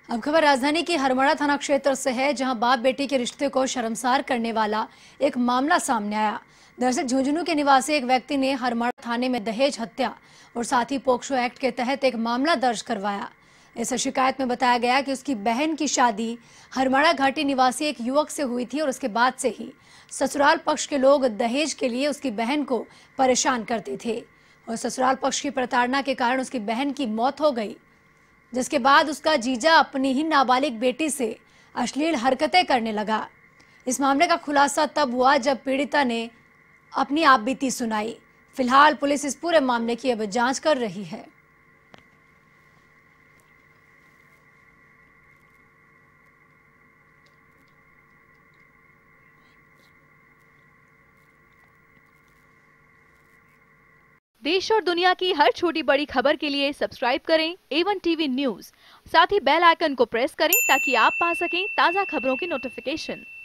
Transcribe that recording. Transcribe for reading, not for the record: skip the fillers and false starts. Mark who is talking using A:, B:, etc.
A: अब खबर राजधानी की हरमड़ा थाना क्षेत्र से है, जहां बाप बेटी के रिश्ते को शर्मसार करने वाला एक मामला सामने आया। दरअसल झुंझुनू के निवासी एक व्यक्ति ने हरमड़ा थाने में दहेज हत्या और साथ ही पोक्सो एक्ट के तहत एक मामला दर्ज करवाया। इस शिकायत में बताया गया कि उसकी बहन की शादी हरमड़ा घाटी निवासी एक युवक से हुई थी और उसके बाद से ही ससुराल पक्ष के लोग दहेज के लिए उसकी बहन को परेशान करते थे और ससुराल पक्ष की प्रताड़ना के कारण उसकी बहन की मौत हो गई, जिसके बाद उसका जीजा अपनी ही नाबालिग बेटी से अश्लील हरकतें करने लगा। इस मामले का खुलासा तब हुआ जब पीड़िता ने अपनी आपबीती सुनाई। फिलहाल पुलिस इस पूरे मामले की अब जांच कर रही है।
B: देश और दुनिया की हर छोटी बड़ी खबर के लिए सब्सक्राइब करें A1 टीवी न्यूज़। साथ ही बेल आइकन को प्रेस करें ताकि आप पा सकें ताज़ा खबरों की नोटिफिकेशन।